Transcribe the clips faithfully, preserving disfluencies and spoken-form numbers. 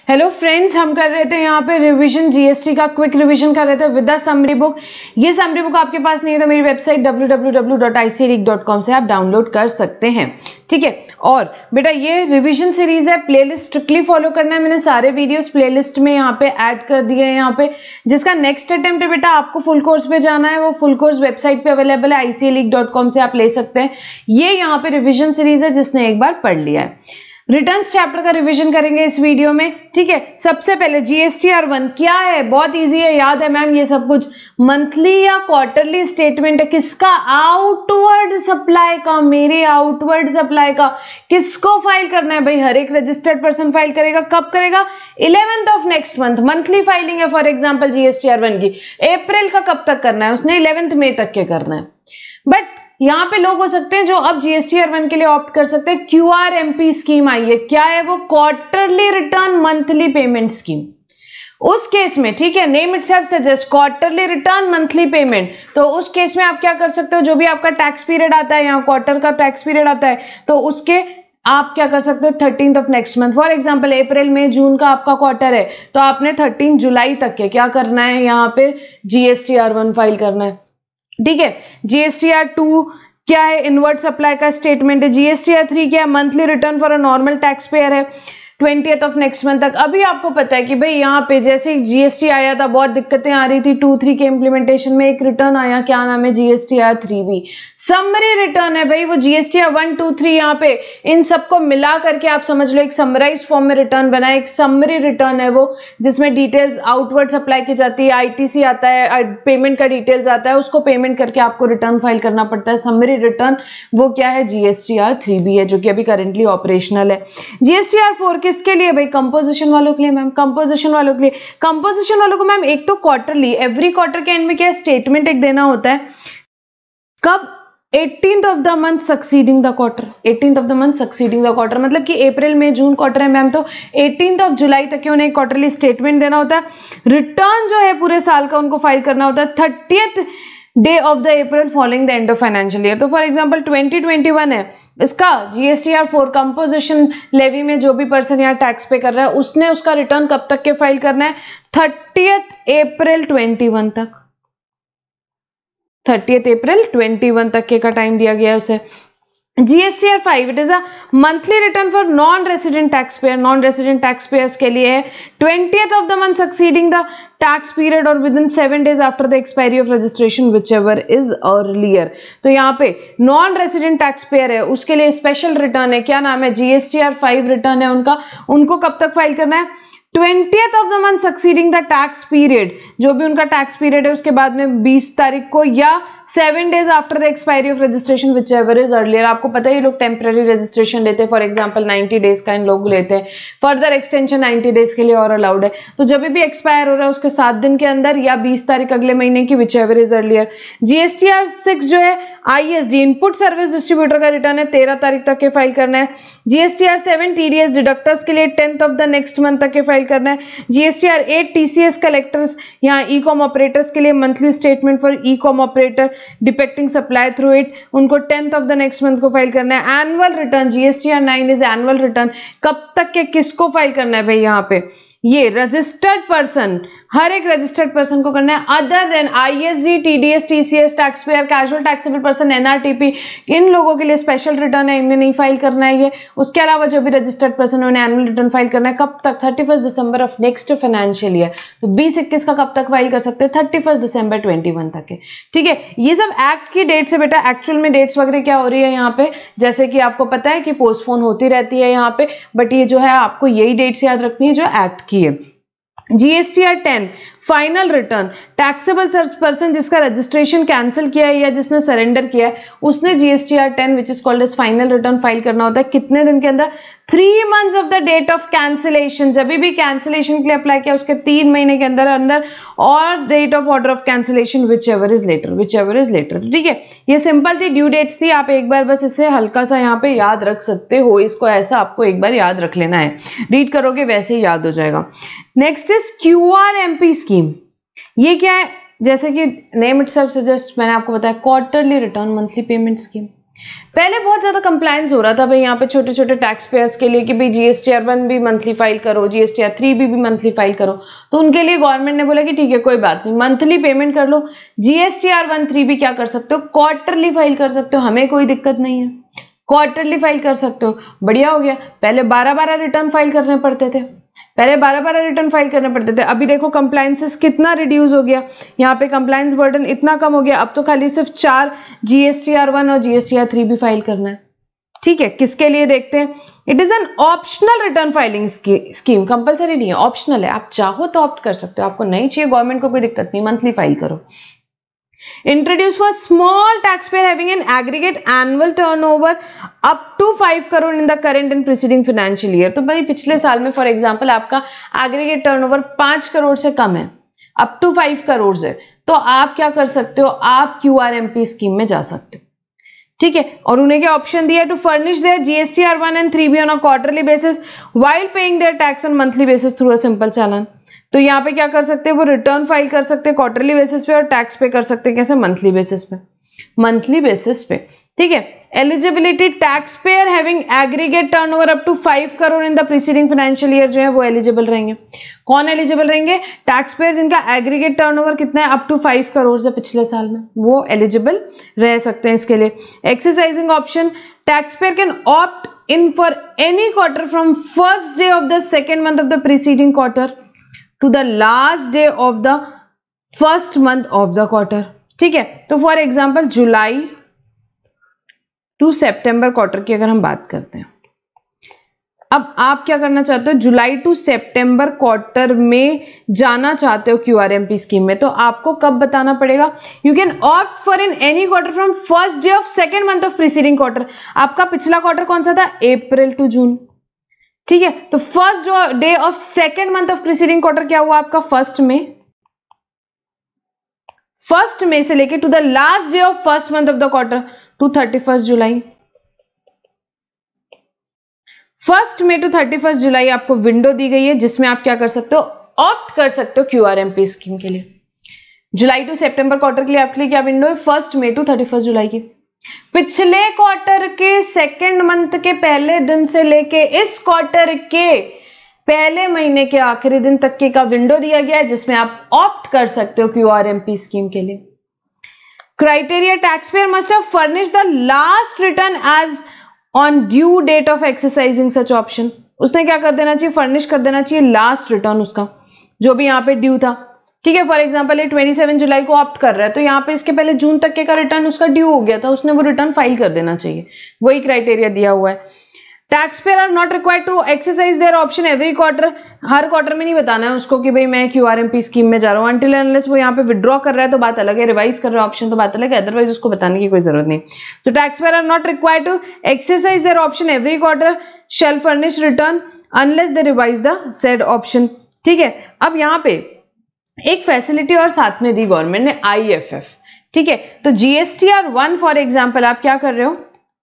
Hello friends, हम कर रहे थे यहाँ पे रिवीजन जीएसटी का, क्विक रिवीजन कर रहे थे विद द समरी बुक। ये समरी बुक आपके पास नहीं है तो मेरी website W W W dot I C A rick dot com से आप डाउनलोड कर सकते हैं। ठीक है, और बेटा ये रिवीजन सीरीज है, प्लेलिस्ट स्ट्रिक्टली फॉलो करना है। मैंने सारे वीडियोस प्लेलिस्ट में यहाँ पे ऐड कर दिए हैं। यहाँ पे जिसका नेक्स्ट अटेम्प्ट है बेटा, आपको फुल कोर्स पे जाना है, वो फुल कोर्स वेबसाइट पे अवेलेबल है, I C A rick dot com से आप ले सकते हैं। ये यहाँ पे रिविजन सीरीज है जिसने एक बार पढ़ लिया है। रिटर्न्स चैप्टर का रिवीजन करेंगे इस वीडियो में। ठीक है, सबसे पहले जीएसटीआर वन क्या है, बहुत इजी है, याद है मैम ये सब कुछ। मंथली या क्वार्टरली स्टेटमेंट है, किसका? आउटवर्ड सप्लाई का, मेरे आउटवर्ड सप्लाई का। किसको फाइल करना है भाई? हर एक रजिस्टर्ड पर्सन फाइल करेगा। कब करेगा? Eleventh of next month. Monthly filing है फॉर एग्जाम्पल जीएसटीआर वन की, अप्रैल का कब तक करना है उसने? इलेवेंथ मई तक के करना है। बट यहाँ पे लोग हो सकते हैं जो अब जीएसटीआर वन के लिए ऑप्ट कर सकते हैं। क्यूआरएमपी स्कीम आई है, क्या है वो? Quarterly return monthly payment scheme. उस केस में, ठीक है, name itself suggest quarterly return monthly payment, तो उस केस में आप क्या कर सकते हो? जो भी आपका टैक्स पीरियड आता है, यहाँ क्वार्टर का टैक्स पीरियड आता है, तो उसके आप क्या कर सकते हो? Thirteen of next month. For example अप्रैल मई जून का आपका क्वार्टर है, तो आपने थर्टीन जुलाई तक के क्या करना है? यहाँ पे जीएसटीआर वन फाइल करना है। ठीक है, जीएसटीआर टू क्या है? इनवर्ट सप्लाई का स्टेटमेंट है। जीएसटीआर थ्री क्या है? Monthly return for a normal tax payer है, ट्वेंटियथ ऑफ नेक्स्ट मंथ तक। अभी आपको पता है कि भाई यहाँ पे जैसे जीएसटी आया था, बहुत दिक्कतें आ रही थी टू थ्री के इंप्लीमेंटेशन में, एक रिटर्न आया, क्या नाम है? GSTR three B summary return है भाई। वो जीएसटीआर वन टू थ्री यहाँ पे इन सबको मिला करके आप समझ लो एक समराइज फॉर्म में रिटर्न बना है। एक समरी रिटर्न है वो, जिसमें डिटेल्स आउटवर्ड सप्लाई की जाती है, आईटीसी आता है, पेमेंट का डिटेल्स आता है, उसको पेमेंट करके आपको रिटर्न फाइल करना पड़ता है। समरी रिटर्न वो क्या है? जीएसटीआर थ्री बी है, जो कि अभी करेंटली ऑपरेशनल है। जीएसटीआर फोर किसके लिए भाई? कंपोजिशन वालों के लिए मैम, कंपोजिशन वालों के लिए। कंपोजिशन वालों को मैम एक तो क्वार्टरली, एवरी क्वार्टर के एंड में क्या स्टेटमेंट एक देना होता है। कब? Eighteenth of the month succeeding the quarter. Eighteenth of the month succeeding the quarter मतलब कि अप्रैल में जून क्वार्टर है मैम, तो एटीन्थ ऑफ जुलाई तक के उन्हें क्वार्टरली स्टेटमेंट देना होता है। रिटर्न जो है पूरे साल का उनको फाइल करना होता है thirtieth day of the April following the end of financial year. तो for example twenty twenty one है, इसका जीएसटीआर फोर कंपोजिशन लेवी में जो भी पर्सन यहाँ टैक्स पे कर रहा है उसने उसका रिटर्न कब तक के फाइल करना है? थर्टियथ अप्रैल ट्वेंटी वन तक। थर्टियथ अप्रैल ट्वेंटी वन तक के का टाइम दिया गया है उसे। GSTR five it is a monthly return for non resident tax payer. Non resident tax payers के लिए है twentieth of the month succeeding the tax period और within seven days after the expiry of registration whichever is earlier. तो यहाँ पे non resident tax payer है, उसके लिए स्पेशल रिटर्न है, क्या नाम है? जीएसटीआर फाइव रिटर्न है उनका। उनको कब तक फाइल करना है? Twentieth of the month succeeding the tax period, जो भी उनका टैक्स पीरियड है उसके बाद में बीस तारीख को, या seven days after the expiry of registration whichever is earlier. आपको पता है ये लोग टेम्पररी रजिस्ट्रेशन लेते हैं, फॉर एग्जांपल नाइंटी डेज का इन लोग लेते हैं, फर्दर एक्सटेंशन नाइंटी डेज के लिए और अलाउड है। तो जब भी एक्सपायर हो रहा है उसके सात दिन के अंदर या बीस तारीख अगले महीने की, whichever is earlier. GSTR six जो है आईएसडी इनपुट सर्विस डिस्ट्रीब्यूटर का रिटर्न है, तेरह तारीख तक के फाइल करना है। जीएसटीआर सेवन टीडीएस डिडक्टर्स के लिए tenth of the next month तक के फाइल करना है। जीएसटीआर एट टीसीएस कलेक्टर्स, यहाँ ई कॉम ऑपरेटर्स के लिए monthly statement for e com operator depicting supply through it, उनको tenth of the next month को फाइल करना है। Annual return GSTR nine is annual return, कब तक के किसको फाइल करना है भाई? यहाँ पे ये रजिस्टर्ड पर्सन, हर एक रजिस्टर्ड पर्सन को करना है, other than ISD, TDS, TCS, tax payer, casual taxable person, NRTP, इन लोगों के लिए स्पेशल रिटर्न है, इन्हें नहीं फाइल करना है ये। उसके अलावा जो भी रजिस्टर्ड पर्सन है उन्हें एनुअल रिटर्न फाइल करना है। कब तक? Thirty first December of next financial year. तो बीस इक्कीस का कब तक फाइल कर सकते हैं? Thirty first December twenty one तक है। ठीक है, ये सब एक्ट की डेट से बेटा, एक्चुअल में डेट्स वगैरह क्या हो रही है यहाँ पे, जैसे कि आपको पता है कि पोस्टपोन होती रहती है यहाँ पे, बट ये जो है आपको यही डेट्स याद रखनी है जो एक्ट की है। GSTR ten final return, taxable person जिसका रजिस्ट्रेशन कैंसिल किया है या जिसने सरेंडर किया है उसने GSTR ten which is called as final return file करना होता है। कितने दिन के अंदर? Three months of the date of cancellation. जब भी कैंसिलेशन के लिए अप्लाई किया उसके तीन महीने के अंदर अंदर, और date of order of cancellation whichever is later, whichever is later. ठीक है, ये सिंपल थी, ड्यू डेट्स थी। आप एक बार बस इसे हल्का सा यहाँ पे याद रख सकते हो, इसको ऐसा आपको एक बार याद रख लेना है, रीड करोगे वैसे ही याद हो जाएगा। Next is QRMP scheme. ये क्या है? जैसे कि नेम इटसेल्फ सजेस्ट, मैंने आपको बताया quarterly return monthly payment scheme. पहले बहुत ज्यादा कंप्लायंस हो रहा था भाई यहाँ पे छोटे छोटे टैक्स पेयर्स के लिए कि भाई जीएसटीआर वन भी मंथली फाइल करो, जीएसटीआर थ्री भी, भी मंथली फाइल करो। तो उनके लिए गवर्नमेंट ने बोला कि ठीक है कोई बात नहीं, मंथली पेमेंट कर लो, जीएसटीआर वन थ्री भी क्या कर सकते हो, क्वार्टरली फाइल कर सकते हो, हमें कोई दिक्कत नहीं है, क्वार्टरली फाइल कर सकते हो। बढ़िया हो गया। पहले बारह बारह रिटर्न फाइल करने पड़ते थे, पहले बारह बारह रिटर्न फाइल करने पड़ते थे। अभी देखो कंप्लायंसेस कितना रिड्यूस हो गया, यहाँ पे कंप्लायंस बर्डन इतना कम हो गया। अब तो खाली सिर्फ चार जीएसटीआर वन और जीएसटीआर थ्री भी फाइल करना है। ठीक है, किसके लिए देखते हैं। It is an optional return filing scheme, compulsory नहीं है, ऑप्शनल है। आप चाहो तो ऑप्ट कर सकते हो, आपको नहीं चाहिए गवर्नमेंट को कोई दिक्कत नहीं, मंथली फाइल करो। Introduced for small taxpayer having an aggregate annual turnover up to five crore in the current and preceding financial year। तो भाई पिछले साल में फॉर एग्जांपल आपका एग्रीगेट टर्नओवर पांच करोड़ से कम है, अप टू फाइव करोड़ है, तो आप क्या कर सकते हो, आप क्यूआरएमपी स्कीम में जा सकते हो। ठीक है, और उन्हें क्या ऑप्शन दिया, to furnish their GSTR one and three B on a quarterly basis while paying their tax on monthly basis through a simple challan. तो यहाँ पे क्या कर सकते हैं, वो रिटर्न फाइल कर सकते हैं क्वार्टरली बेसिस पे और टैक्स पे कर सकते हैं कैसे, मंथली बेसिस पे, मंथली बेसिस पे। ठीक है, eligibility tax payer having aggregate turnover up to five crore in the preceding financial year जो है वो एलिजिबल रहेंगे। कौन एलिजिबल रहेंगे, टैक्स पेयर जिनका एग्रीगेट टर्नओवर कितना है, अप टू फाइव करोड़ से पिछले साल में, वो एलिजिबल रह सकते हैं इसके लिए। Exercising option, tax payer can opt in for any quarter from first day of the second month of the preceding quarter to the last day of the first month of the quarter। ठीक है, तो for example July to September quarter की अगर हम बात करते हैं, अब आप क्या करना चाहते हो, जुलाई टू सितंबर क्वार्टर में जाना चाहते हो क्यूआरएमपी स्कीम में, तो आपको कब बताना पड़ेगा, you can opt for in any quarter from first day of second month of preceding quarter. आपका पिछला क्वार्टर कौन सा था, अप्रैल टू जून। ठीक है, तो first day of second month of preceding quarter क्या हुआ आपका, फर्स्ट में, फर्स्ट में से लेके to the last day of first month of the quarter to thirty first July. First में टू थर्टी फर्स्ट जुलाई आपको विंडो दी गई है जिसमें आप क्या कर सकते हो, ऑप्ट कर सकते हो क्यूआरएमपी स्कीम के लिए। जुलाई टू सितंबर क्वार्टर के लिए आपके लिए क्या विंडो है, फर्स्ट में टू थर्टी फर्स्ट जुलाई की। पिछले क्वार्टर के सेकेंड मंथ के पहले दिन से लेके इस क्वार्टर के पहले महीने के आखिरी दिन तक के का विंडो दिया गया है जिसमें आप ऑप्ट कर सकते हो क्यूआरएमपी स्कीम के लिए। Criteria, tax payer must have furnish the last return as on due date of exercising such option. उसने क्या कर देना चाहिए, फर्निश कर देना चाहिए लास्ट रिटर्न उसका जो भी यहाँ पे ड्यू था। ठीक है, फॉर एग्जांपल ये सत्ताईस जुलाई को ऑप्ट कर रहा है तो यहाँ पे इसके पहले जून तक के का रिटर्न उसका ड्यू हो गया था, उसने वो रिटर्न फाइल कर देना चाहिए, वही क्राइटेरिया दिया हुआ है। Tax payer are not required to exercise their option every quarter. हर क्वार्टर में नहीं बताना है उसको कि भाई मैं क्यूआरएमपी स्कीम में जा रहा हूँ, अनटिल अनलेस वो यहाँ पे विड्रॉ कर रहा है तो बात अलग है, रिवाइज कर रहा है ऑप्शन तो बात अलग है, अदरवाइज उसको बताने की कोई जरूरत नहीं। So tax payer are not required to exercise their option every quarter shall furnish return unless they revise the said option. ठीक है, अब यहाँ पे एक फैसिलिटी और साथ में दी गवर्नमेंट ने, आईएफएफ। ठीक है, तो जीएसटीआर वन फॉर एग्जांपल आप क्या कर रहे हो,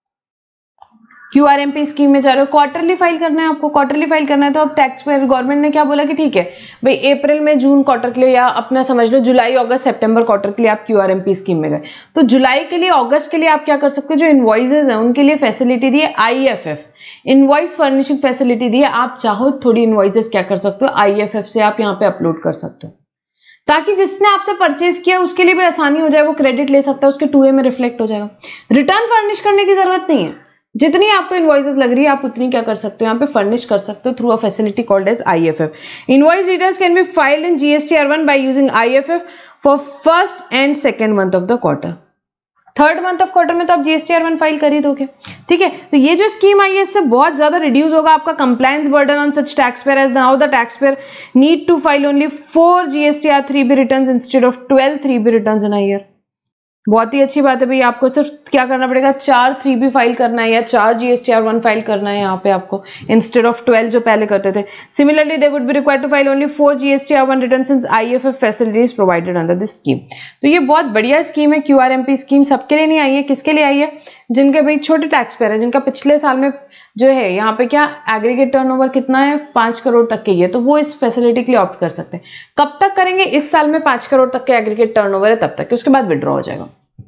क्यूआरएमपी स्कीम में जा रहे हो, क्वार्टरली फाइल करना है आपको, क्वार्टरली फाइल करना है तो अब टैक्स पेयर गवर्नमेंट ने क्या बोला कि ठीक है भाई अप्रैल में जून क्वार्टर के लिए या अपना समझ लो जुलाई अगस्त सितंबर क्वार्टर के लिए आप क्यूआरएमपी स्कीम में गए, तो जुलाई के लिए अगस्त के लिए आप क्या कर सकते हो, जो इनवॉइसेज है उनके लिए फैसिलिटी दी है आईएफएफ, इनवॉइस फर्निशिंग फैसिलिटी दी है। आप चाहो थोड़ी इनवॉइसेज क्या कर सकते हो, आईएफएफ से आप यहाँ पे अपलोड कर सकते हो ताकि जिसने आपसे परचेज किया उसके लिए भी आसानी हो जाए, वो क्रेडिट ले सकता है, उसके टू ए में रिफ्लेक्ट हो जाएगा। रिटर्न फर्निश करने की जरूरत नहीं है, जितनी आपको इनवॉइसेस लग रही है आप उतनी क्या कर सकते हो, यहाँ पे फर्निश कर सकते हो through a facility called as IFF. Invoice details can be filed in GSTR one by using IFF for first and second month of the quarter. Third month of quarter में तो आप जीएसटीआर वन फाइल कर ही दोगे। ठीक है, तो ये जो स्कीम आई है इससे बहुत ज्यादा रिड्यूस होगा आपका compliance burden on such tax payer as now the tax payer need to file only four GSTR three B returns instead of twelve three B returns in a year. बहुत ही अच्छी बात है भाई, आपको सिर्फ क्या करना पड़ेगा, चार थ्री बी फाइल करना है या चार जीएसटीआर वन फाइल करना है यहाँ पे आपको, इंस्टेड ऑफ ट्वेल्व जो पहले करते थे। Similarly they would be required to file only four GSTR one return since IFF facilities provided under this scheme. तो ये बहुत बढ़िया स्कीम है, क्यूआरएमपी स्कीम सबके लिए नहीं आई है, किसके लिए आई है, जिनके भाई छोटे टैक्स पेयर है, जिनका पिछले साल में जो है यहाँ पे क्या एग्रीगेट टर्नओवर कितना है, पांच करोड़ तक के ही है, तो वो इस फैसिलिटी के लिए ऑप्ट कर सकते हैं। कब तक करेंगे, इस साल में पांच करोड़ तक के एग्रीगेट टर्नओवर है तब तक, उसके बाद विड्रॉ हो जाएगा।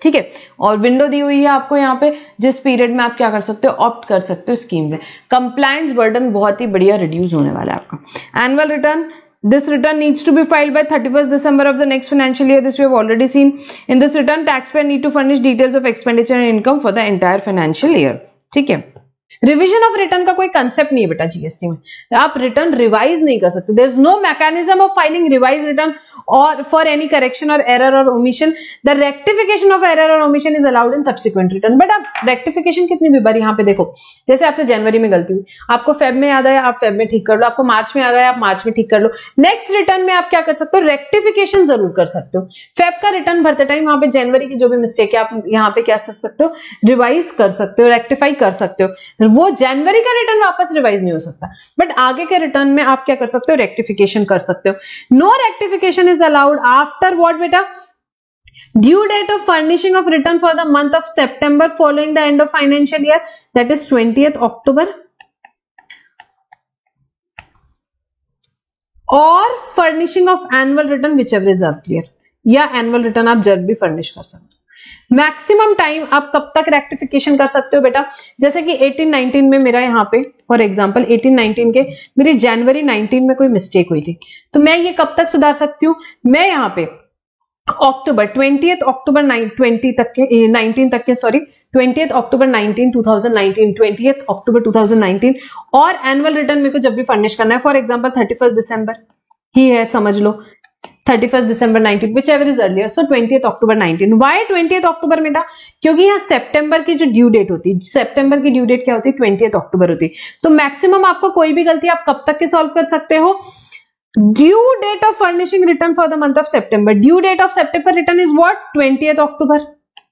ठीक है। और विंडो दी हुई है आपको यहाँ पे, जिस पीरियड में आप क्या कर सकते हो, ऑप्ट कर सकते हो स्कीम में। कंप्लायंस बर्डन बहुत ही बढ़िया रिड्यूस होने वाला है आपका। Annual return, this return needs to be filed by thirty-first December of the next financial year. This we have already seen. In this return, taxpayer need to furnish details of expenditure and income for the entire financial year. ठीक है। Revision of return का कोई concept नहीं है बेटा GST में, आप return revise नहीं कर सकते। There is no mechanism of filing revise return और फॉर एनी करेक्शन और एरर और omission. The rectification of error और omission is allowed in subsequent return. But आप रेक्टिफिकेशन कितनी भी बार, यहाँ पे देखो, जैसे आपसे जनवरी में गलती हुई, आपको फेब में याद आया, आप फेब में ठीक कर लो, आपको मार्च में याद आया, आप मार्च में ठीक कर लो। नेक्स्ट रिटर्न में आप क्या कर सकते हो, रेक्टिफिकेशन जरूर कर सकते हो। फेब का रिटर्न भरते टाइम वहां पे जनवरी की जो भी मिस्टेक है आप यहाँ पे क्या कर सकते हो, रिवाइज कर सकते हो, रेक्टिफाई कर सकते हो। वो जनवरी का रिटर्न वापस रिवाइज नहीं हो सकता, बट आगे के रिटर्न में आप क्या कर सकते हो, रेक्टिफिकेशन कर सकते हो। No rectification is allowed after what बेटा, due date of furnishing of return for the month of September following the end of financial year, that is twentieth October, और furnishing of annual return whichever is earlier, या annual return आप जब भी furnish कर सकते हो। Maximum time आप कब तक रेक्टिफिकेशन कर सकते हो बेटा, जैसे कि एटीन नाइनटीन में मेरा यहाँ पे फॉर एग्जांपल एटीन नाइनटीन के मेरी जनवरी नाइनटीन में कोई मिस्टेक हुई थी, तो मैं ये कब तक सुधार सकती हूँ, मैं यहाँ पे अक्टूबर ट्वेंटिएथ अक्टूबर ट्वेंटी तक के नाइनटीन तक के sorry twentieth October nineteen two thousand nineteen twentieth October two thousand nineteen, और एनुअल रिटर्न मेरे को जब भी फर्निश करना है for example thirty first December ही है, समझ लो thirty first December nineteen, whichever is earlier, so twentieth October nineteen. Why twentieth October बेटा, क्योंकि यहाँ सितंबर की जो ड्यू डेट होती है, सितंबर की ड्यू डेट क्या होती है, ट्वेंटिएथ अक्टूबर होती है। तो मैक्सिमम आपको कोई भी गलती आप कब तक के सॉल्व कर सकते हो, due date of furnishing return for the month of September, due date of September return is what, twentieth October,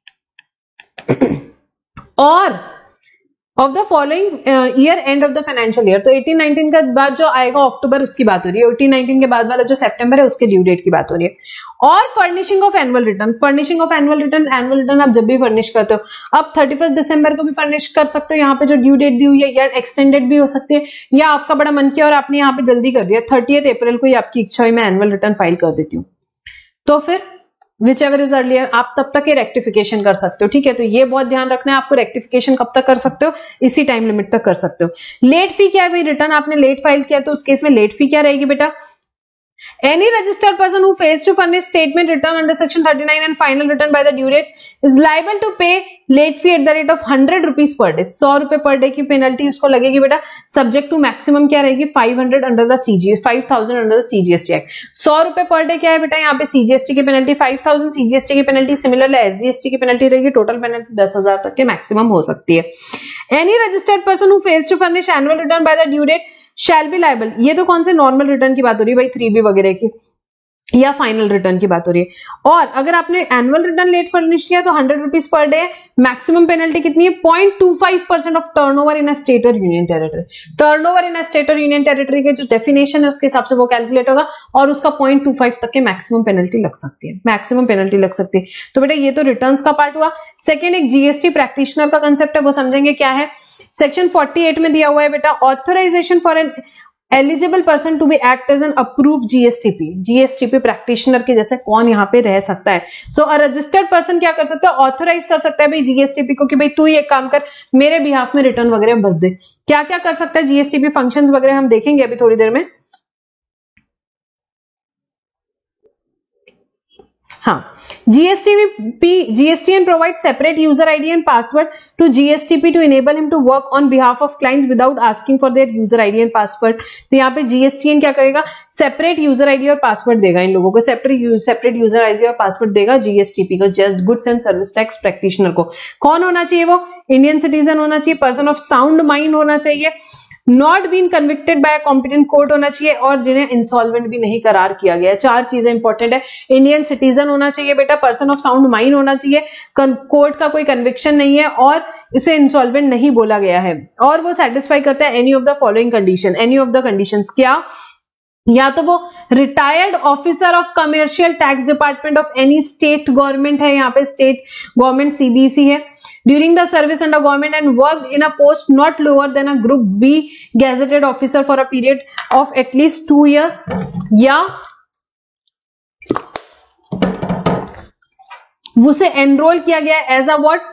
और of the following year end of the financial year. तो एटीन नाइनटीन के बाद जो आएगा अक्टूबर उसकी बात हो रही है, एटीन नाइनटीन के बाद वाला जो सितंबर है उसके ड्यू डेट की बात हो रही है। और furnishing of annual return, furnishing of annual return, annual return आप जब भी फर्निश करते हो आप थर्टी फर्स्ट दिसंबर को भी फर्निश कर सकते हो, यहाँ पे जो ड्यू डेट दी हुई है, या एक्सटेंडेड भी हो सकती है, या आपका बड़ा मन किया और आपने यहाँ पे जल्दी कर दिया, थर्टियथ अप्रैल को ही आपकी इच्छा हुई मैं एनुअल रिटर्न फाइल कर देती हूँ, तो फिर विच एवर इज अर्लियर आप तब तक ये रेक्टिफिकेशन कर सकते हो। ठीक है, तो ये बहुत ध्यान रखना है आपको, रेक्टिफिकेशन कब तक कर सकते हो, इसी टाइम लिमिट तक कर सकते हो। लेट फी क्या है भाई, रिटर्न आपने लेट फाइल किया तो उस केस में लेट फी क्या रहेगी बेटा, any registered person who fails to furnish statement return under section thirty-nine and final return by the due dates is liable to pay late fee at the rate of one hundred rupees per day। सौ रुपए per day की penalty उसको लगेगी बेटा, subject to maximum क्या रहेगी, five hundred under the CGS five thousand under the CGST act. सौ रुपए पर डे क्या है बेटा, यहाँ पे सीजीएसटी की पेनल्टी फाइव थाउजेंड, सीजीएसटी की पेनल्टी सिमिलर एसजीएसटी की पेनल्टी रहेगी, टोटल पेनल्टी दस हजार तक के मैक्सिमम हो सकती है। Any registered person who fails to furnish annual return by the due date shall be liable, ये तो कौन से नॉर्मल रिटर्न की बात हो रही है भाई, थ्री बी वगैरह की या फाइनल रिटर्न की बात हो रही है। और अगर आपने एनुअल रिटर्न लेट फर्निश किया तो hundred rupees per day, maximum penalty कितनी है, point two five percent of turnover in a state और union territory. Turnover in a state और यूनियन टेरिटरी के जो डेफिनेशन है उसके हिसाब से वो कैलकुलेट होगा, और उसका पॉइंट टू फाइव तक के मैक्सिमम पेनल्टी लग सकती है, मैक्सिमम पेनल्टी लग सकती है। तो बेटा ये तो रिटर्न्स का पार्ट हुआ। सेकेंड एक जीएसटी प्रैक्टिशनर का कंसेप्ट है, वो समझेंगे क्या है। सेक्शन फोर्टी एट में दिया हुआ है बेटा, authorization for an eligible person to be act as an approve GSTP, GSTP practitioner के जैसे कौन यहाँ पे रह सकता है। सो अ रजिस्टर्ड पर्सन क्या कर सकता है, ऑथराइज कर सकता है भाई जीएसटीपी को कि भाई तू ये काम कर, मेरे बिहाफ में रिटर्न वगैरह भर दे। क्या क्या कर सकता है जीएसटीपी फंक्शंस वगैरह हम देखेंगे अभी थोड़ी देर में। हाँ, G S T P G S T N provides separate user I D and password to G S T P to enable him to work on behalf of clients without asking for their user I D and password। तो यहाँ पे G S T N क्या करेगा, separate user ID और password देगा इन लोगों को, सेपरेट सेपरेट यूजर आईडी और पासवर्ड देगा G S T P को, just goods and service tax practitioner को। कौन होना चाहिए वो, इंडियन सिटीजन होना चाहिए, पर्सन ऑफ साउंड माइंड होना चाहिए, not been convicted by competent court होना चाहिए, और जिन्हें इंसॉल्वेंट भी नहीं करार किया गया। चार चीजें इंपॉर्टेंट है, इंडियन सिटीजन होना चाहिए बेटा, पर्सन ऑफ साउंड माइंड होना चाहिए, कोर्ट का कोई कन्विक्शन नहीं है, और इसे इंसॉल्वेंट नहीं बोला गया है, और वो सेटिस्फाई करता है any of the following condition. Any of the conditions क्या, या तो वो retired officer of commercial tax department of any state government है, यहाँ पे स्टेट गवर्नमेंट सीबीसी है, during the service under government and work in a post not lower than a group B gazetted officer for a period of at least two years, या उसे enroll किया गया as a what,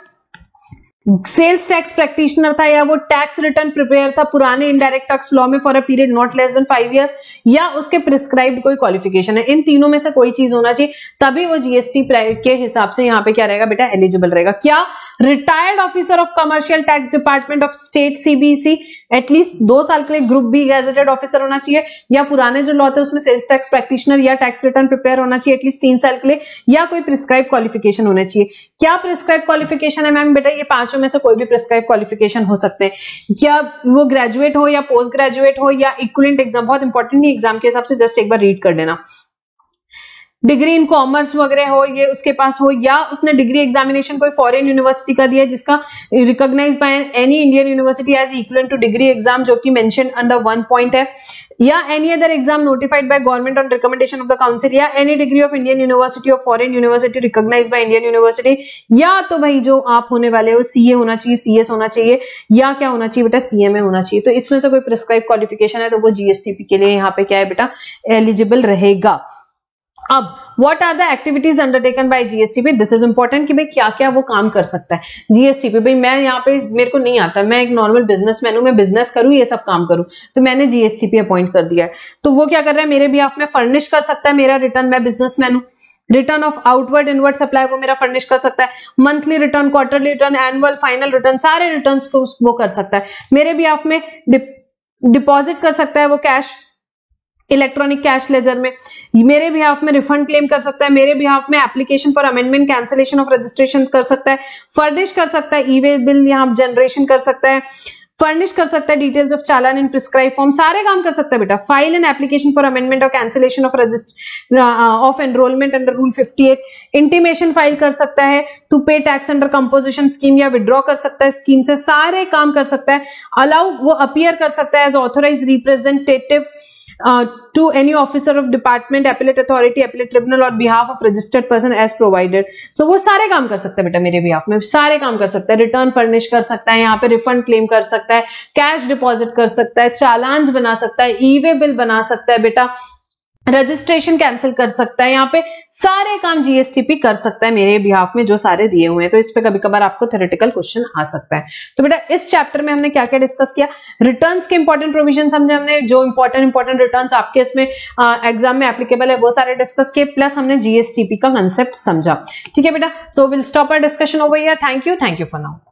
sales tax practitioner था, या वो tax return preparer था पुराने indirect tax law में for a period not less than five years, या उसके प्रिस्क्राइब्ड कोई क्वालिफिकेशन है। इन तीनों में से कोई चीज होना चाहिए, तभी वो जीएसटी के हिसाब से यहाँ पे क्या रहेगा बेटा, एलिजिबल रहेगा। क्या retired officer of commercial tax department of state CBC, at least दो साल के लिए ग्रुप बी गैजेटेड ऑफिसर होना चाहिए, या पुराने जो लॉ थे उसमें सेल्स टैक्स प्रैक्टिशनर या टैक्स रिटर्न प्रिपेयर होना चाहिए एटलीस्ट तीन साल के लिए, या कोई प्रिस्क्राइब क्वालिफिकेशन होना चाहिए। क्या प्रिस्क्राइब क्वालिफिकेशन है मैम? बेटा ये पांचों में से कोई भी प्रिस्क्राइब क्वालिफिकेशन हो सकते हैं, क्या वो ग्रेजुएट हो या पोस्ट ग्रेजुएट हो या इक्विवेलेंट एग्जाम, बहुत इंपॉर्टेंट नहीं एग्जाम के हिसाब से, जस्ट एक बार रीड कर लेना। डिग्री इन कॉमर्स वगैरह हो ये उसके पास हो, या उसने डिग्री एग्जामिनेशन कोई फॉरेन यूनिवर्सिटी का दिया जिसका recognize by any Indian university as equivalent to degree exam, जो कि मेंशन अंडर वन पॉइंट है, या any other exam notified by government on recommendation of the council, या any degree of Indian university और foreign university recognize by Indian university, या तो भाई जो आप होने वाले हो सीए होना चाहिए, सीएस होना चाहिए, या क्या होना चाहिए बेटा, सीएमए होना चाहिए। तो इसमें से कोई प्रिस्क्राइब क्वालिफिकेशन है तो वो जीएसटीपी के लिए यहाँ पे क्या है बेटा, एलिजिबल रहेगा। अब what are the activities undertaken by GSTP, this is important कि भाई क्या क्या वो काम कर सकता है जीएसटीपी। भाई मैं यहाँ पे मेरे को नहीं आता, मैं एक नॉर्मल बिजनेसमैन हूं, मैं बिजनेस करूं ये सब काम करूं, तो मैंने जीएसटीपी अपॉइंट कर दिया है, तो वो क्या कर रहा है मेरे बिहाफ में फर्निश कर सकता है मेरा रिटर्न, मैं बिजनेसमैन हूं, return of outward inward supply वो मेरा फर्निश कर सकता है, monthly return, quarterly return, annual, final return, सारे रिटर्न्स को वो कर सकता है मेरे बिहाफ में, डिपॉजिट कर सकता है वो कैश इलेक्ट्रॉनिक कैश लेजर में, मेरे बिहाफ में रिफंड क्लेम कर सकता है, मेरे बिहाफ में application for amendment cancellation of registration कर सकता है, फर्निश कर सकता है, ई वे बिल यहाँ जनरेशन कर सकता है, फर्निश कर सकता है details of challan in prescribe form, सारे काम कर सकता है बेटा, file an application for amendment और cancellation of register of enrollment under rule fifty eight, intimation file कर सकता है to pay tax under composition scheme या विड्रॉ कर सकता है स्कीम से, सारे काम कर सकता है, अलाउ वो अपीयर कर सकता है as authorize representative Uh, to any officer of department, appellate authority, appellate tribunal on behalf of registered person as provided. So वो सारे काम कर सकता है बेटा मेरे behalf में, सारे काम कर सकता है, रिटर्न फर्निश कर सकता है, यहाँ पे रिफंड क्लेम कर सकता है, कैश डिपॉजिट कर सकता है, चालान्स बना सकता है, ई वे बिल बना सकता है बेटा, रजिस्ट्रेशन कैंसिल कर सकता है, यहाँ पे सारे काम जीएसटीपी कर सकता है मेरे बिहाफ में जो सारे दिए हुए हैं। तो इस पे कभी कभार आपको थ्योरेटिकल क्वेश्चन आ सकता है। तो बेटा इस चैप्टर में हमने क्या क्या डिस्कस किया, रिटर्न्स के इंपॉर्टेंट प्रोविजन समझे हमने, जो इंपॉर्टेंट इंपॉर्टेंट रिटर्न्स आपके इसमें एग्जाम में एप्लीकेबल है वो सारे डिस्कस किए, प्लस हमने जीएसटीपी का कंसेप्ट समझा। ठीक है बेटा, so will stop our discussion over here. Thank you, thank you for now.